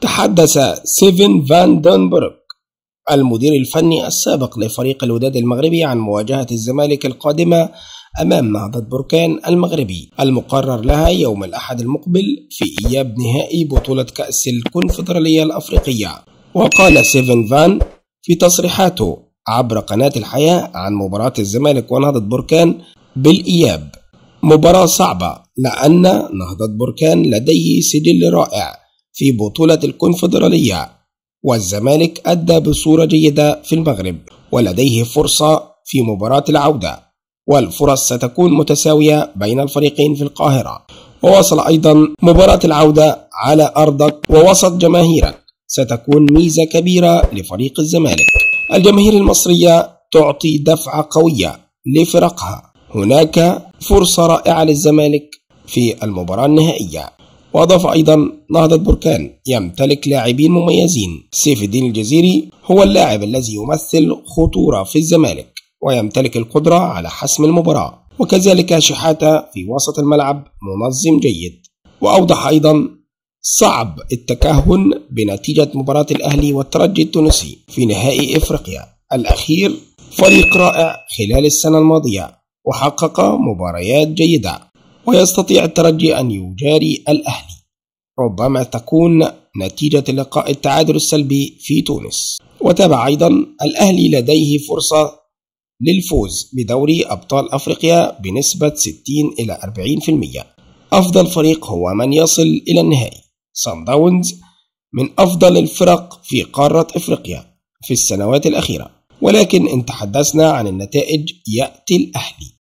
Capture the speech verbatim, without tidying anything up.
تحدث ستيفن فان دونبروك المدير الفني السابق لفريق الوداد المغربي عن مواجهة الزمالك القادمة أمام نهضة بركان المغربي المقرر لها يوم الأحد المقبل في إياب نهائي بطولة كأس الكونفدرالية الأفريقية. وقال ستيفن فان في تصريحاته عبر قناة الحياة عن مباراة الزمالك ونهضة بركان بالإياب: مباراة صعبة لأن نهضة بركان لديه سجل رائع في بطولة الكونفدرالية، والزمالك أدى بصورة جيدة في المغرب ولديه فرصة في مباراة العودة، والفرص ستكون متساوية بين الفريقين في القاهرة. ووصل أيضا: مباراة العودة على أرضك ووسط جماهيرك ستكون ميزة كبيرة لفريق الزمالك. الجماهير المصرية تعطي دفعة قوية لفرقها، هناك فرصة رائعة للزمالك في المباراة النهائية. وأضاف أيضا: نهضة بركان يمتلك لاعبين مميزين، سيف الدين الجزيري هو اللاعب الذي يمثل خطورة في الزمالك ويمتلك القدرة على حسم المباراة، وكذلك شحاتة في وسط الملعب منظم جيد. وأوضح أيضا: صعب التكهن بنتيجة مباراة الأهلي والترجي التونسي في نهائي إفريقيا الأخير، فريق رائع خلال السنة الماضية وحقق مباريات جيدة، ويستطيع الترجي أن يجاري الأهلي، ربما تكون نتيجة اللقاء التعادل السلبي في تونس. وتابع أيضا: الأهلي لديه فرصة للفوز بدوري أبطال أفريقيا بنسبة ستين إلى أربعين بالمئة. أفضل فريق هو من يصل إلى النهائي. صن داونز من أفضل الفرق في قارة إفريقيا في السنوات الأخيرة، ولكن إن تحدثنا عن النتائج يأتي الأهلي.